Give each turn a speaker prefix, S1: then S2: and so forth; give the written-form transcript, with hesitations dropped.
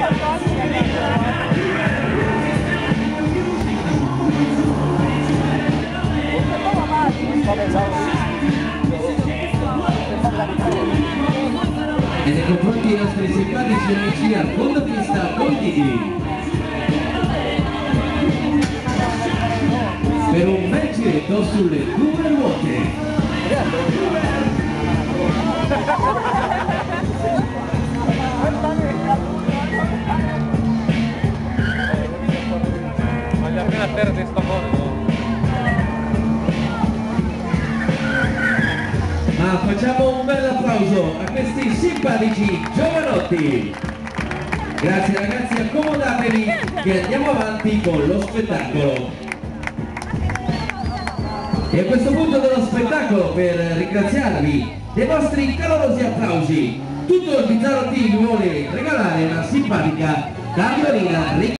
S1: E nei confronti dei nostri simpatici amici al fondo pista Contigli per un bel giretto sulle due ruote.
S2: Voglio appena a terra di sto modo.
S1: Ma facciamo un bel applauso a questi simpatici giovanotti. Grazie ragazzi, accomodatevi che andiamo avanti con lo spettacolo. E a questo punto dello spettacolo, per ringraziarvi dei vostri calorosi applausi, tutto il Bizzarro Team vuole regalare una simpatica cartolina